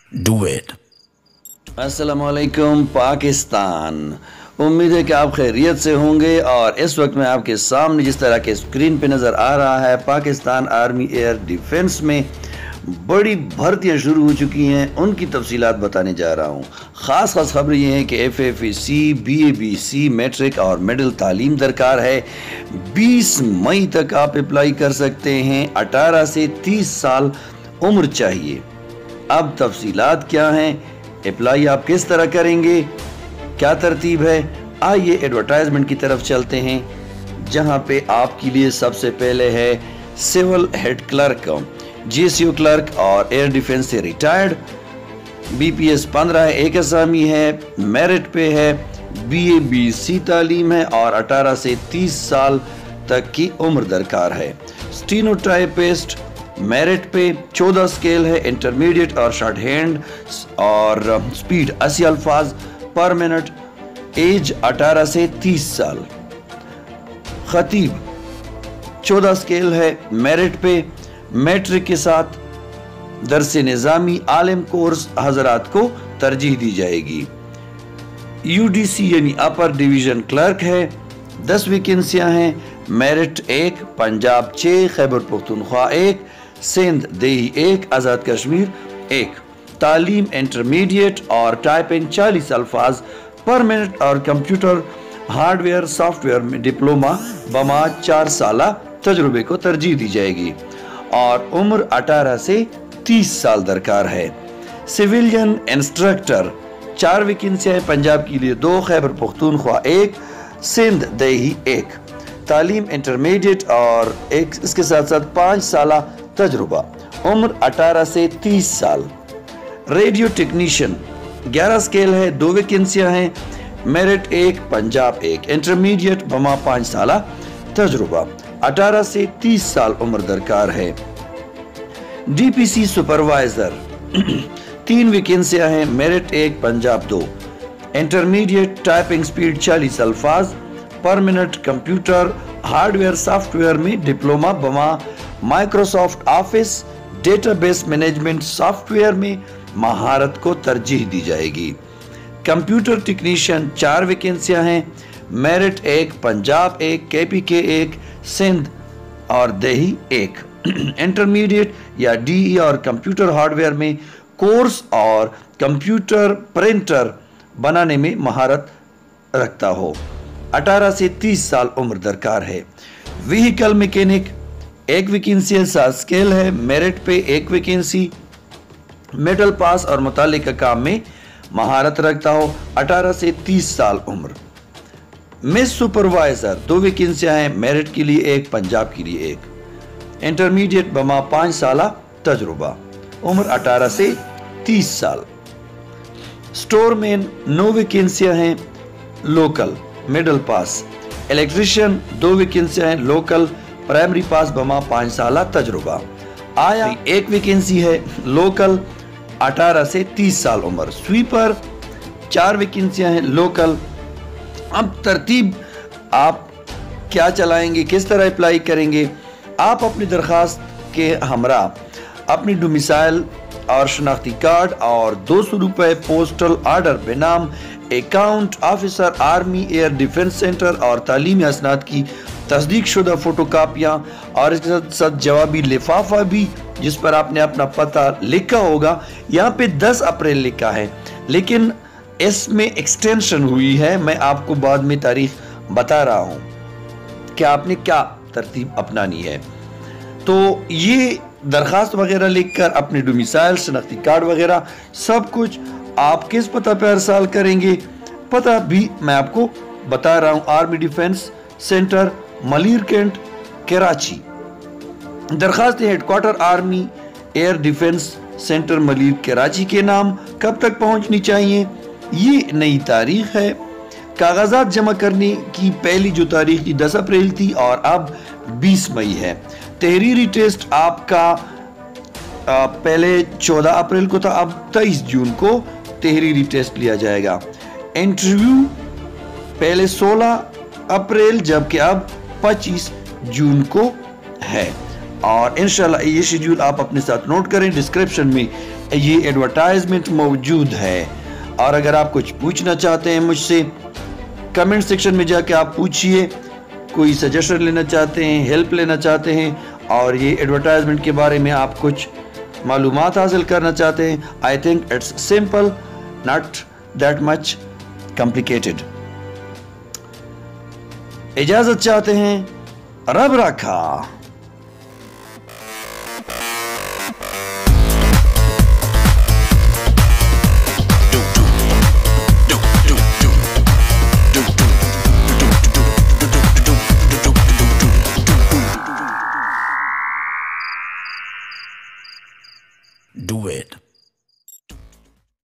Do it. अस्सलामुअलैकुम पाकिस्तान। उम्मीद है कि आप खैरियत से होंगे और इस वक्त मैं आपके सामने जिस तरह के स्क्रीन पे नज़र आ रहा है, पाकिस्तान आर्मी एयर डिफेंस में बड़ी भर्तियां शुरू हो चुकी हैं, उनकी तफसीलात बताने जा रहा हूँ। ख़ास खबर ये है कि FFEC, BABC, मैट्रिक और मिडिल तालीम दरकार है। 20 मई तक आप अप्लाई कर सकते हैं। 18 से 30 साल उम्र चाहिए। अब तफसीलात क्या हैं, अप्लाई आप किस तरह करेंगे, क्या तरतीब है, आइए एडवर्टाइजमेंट की तरफ चलते हैं, जहां पे आपके लिए सबसे पहले है civil head clerk, GSU clerk और एयर डिफेंस से रिटायर्ड। BPS 15 है, एक असामी है, मेरिट पे है, BABC तालीम है और 18 से 30 साल तक की उम्र दरकार है। स्टीनोटाइपिस्ट मेरिट पे 14 स्केल है, इंटरमीडिएट और शॉर्ट हैंड और स्पीड 80 अल्फाज पर मिनट, एज 18 से 30 साल। खतीब 14 स्केल है, मेरिट पे, मैट्रिक के साथ दरस निज़ामी आलिम कोर्स हजरात को तरजीह दी जाएगी। UDC यानी अपर डिवीजन क्लर्क है, 10 वैकेंसियां हैं, मेरिट 1, पंजाब 6, खैबर पख्तूनख्वा 1, सिंध देही 1, आज़ाद कश्मीर 1। तालीम इंटरमीडिएट और टाइपिंग 40 अल्फाज पर मिनट और कंप्यूटर हार्डवेयर सॉफ्टवेयर में डिप्लोमा बमा 4 साला तजुर्बे को तरजीह दी जाएगी और उम्र 18 से 30 साल दरकार है। सिविलियन इंस्ट्रक्टर 4 वैकेंसियां हैं, पंजाब के लिए 2, खैबर पख्तूनख्वा 1, सिंध देही 1। तालीम इंटरमीडिएट और इसके साथ साथ 5 साला तजुर्बा, उम्र 18 से 30 साल। रेडियो टेक्नीशियन 11 स्केल है, 2 वैकेंसियां हैं, मेरिट 1, पंजाब 1, इंटरमीडिएट बमा 5 साला तजुर्बा, 18 से 30 साल उम्र दरकार है। DPC सुपरवाइजर 3 वैकेंसियां हैं, merit 1, Punjab 2, intermediate typing speed 40 अल्फाज पर मिनट, कंप्यूटर हार्डवेयर सॉफ्टवेयर में डिप्लोमा बमा Microsoft office database management software में महारत को तरजीह दी जाएगी। कंप्यूटर टेक्नीशियन 4 वैकेंसियां हैं, मेरिट 1, पंजाब 1, KPK 1, सिंध और देही 1। इंटरमीडिएट या DE और कंप्यूटर हार्डवेयर में कोर्स और कंप्यूटर प्रिंटर बनाने में महारत रखता हो। 18 से 30 साल उम्र दरकार है। व्हीकल मैकेनिक 1 वैकेंसी 7 स्केल है, मेरिट पे 1 वैकेंसी, मिडिल पास और मुतालिका काम में महारत रखता हो, 18 से 30 साल उम्र। मिस सुपरवाइजर 2 वैकेंसियां हैं, मेरिट के लिए 1, पंजाब के लिए 1, इंटरमीडिएट बमा 5 साला तजुर्बा, उम्र 18 से 30 साल। स्टोरमैन 9 वैकेंसियां हैं, लोकल मिडिल पास। इलेक्ट्रिशियन 2 वैकेंसियां हैं, लोकल प्राइमरी पास बमा 5 साला तजुर्बा। आया 1 वैकेंसी है, लोकल 18 से 30 साल उम्र। स्वीपर 4 वैकेंसियां हैं, लोकल। अब तरतीब आप क्या चलाएंगे, किस तरह अप्लाई करेंगे। आप अपनी दरखास्त के हमरा अपनी डोमिसाइल और शनाख्ती कार्ड और 200 रुपए पोस्टल ऑर्डर बेनाम account officer army air defence centre और तालीमी असनाद की तस्दीक शुदा फोटो कापियाँ और इसके साथ जवाबी लिफाफा भी जिस पर आपने अपना पता लिखा होगा। यहाँ पे 10 अप्रैल लिखा है, लेकिन इसमें एक्सटेंशन हुई है, मैं आपको बाद में तारीख बता रहा हूँ कि आपने क्या तरतीब अपनानी है। तो ये दरखास्त वगैरह लिखकर अपने डोमिसाइल शनाख्ती कार्ड वगैरह सब कुछ आप किस पता पे अरसाल करेंगे, पता भी मैं आपको बता रहा हूँ। Army defence centre Malir cantt Karachi. दरखास्त headquarter army air defence centre Malir Karachi के नाम कब तक पहुंचनी चाहिए, ये नई तारीख है। कागजात जमा करने की पहली जो तारीख थी 10 अप्रैल थी और अब 20 मई है। तहरीरी टेस्ट आपका पहले 14 अप्रैल को था, अब 23 जून को तहरीरी टेस्ट लिया जाएगा। इंटरव्यू पहले 16 अप्रैल जबकि अब 25 जून को है। اور انشاءاللہ یہ شیڈیول آپ اپنے ساتھ نوٹ کریں، ڈسکرپشن میں یہ ایڈورٹائزمنٹ موجود ہے۔ اور اگر آپ کچھ پوچھنا چاہتے ہیں مجھ سے، کمنٹ سیکشن میں جا کے آپ پوچھئے، کوئی سجیشن لینا چاہتے ہیں، ہیلپ لینا چاہتے ہیں، اور یہ ایڈورٹائزمنٹ کے بارے میں آپ کچھ معلومات حاصل کرنا چاہتے ہیں، I think it's simple, not that much complicated۔ اجازت چاہتے ہیں، رب رکھا۔ Do it.